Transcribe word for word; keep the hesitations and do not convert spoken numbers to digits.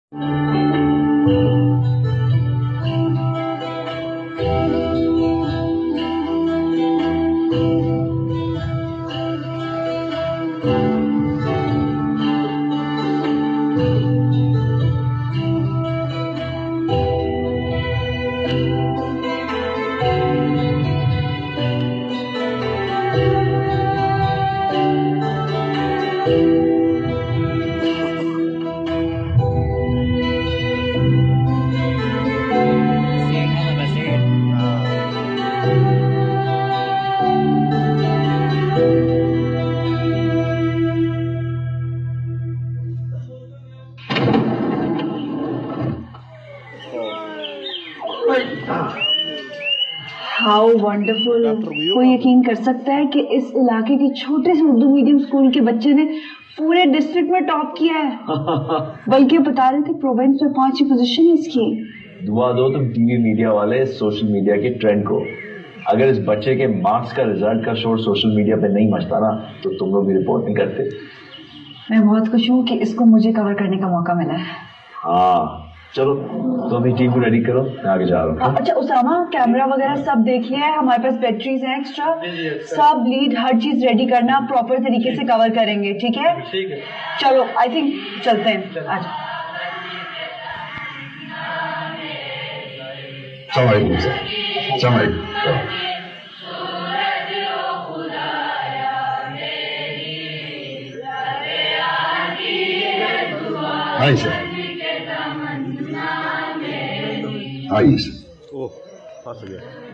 How wonderful. कोई यकीन कर सकता है कि इस इलाके के छोटे से उर्दू मीडियम स्कूल के बच्चे ने पूरे डिस्ट्रिक्ट में टॉप किया है। बल्कि बता रहे थे प्रोविंस में पांचवी पोजीशन है इसकी। दुआ दो तुम टीवी मीडिया वाले सोशल मीडिया के ट्रेंड को। अगर इस बच्चे के मार्क्स का रिजल्ट का शोर सोशल मीडिया पे नहीं मचता ना तो तुम लोग भी रिपोर्ट नहीं करते। मैं बहुत खुश हूँ कि इसको मुझे कवर करने का मौका मिला है। हाँ चलो तो अभी टीम को रेडी करो, मैं आगे जा रहा हूँ। अच्छा उसामा, कैमरा वगैरह सब देख लिया है, हमारे पास बैटरीज हैं एक्स्ट्रा, सब लीड हर चीज रेडी करना, प्रॉपर तरीके से कवर करेंगे। ठीक है ठीक है चलो आई थिंक चलते हैं। आज आइए। ओह फंस गया।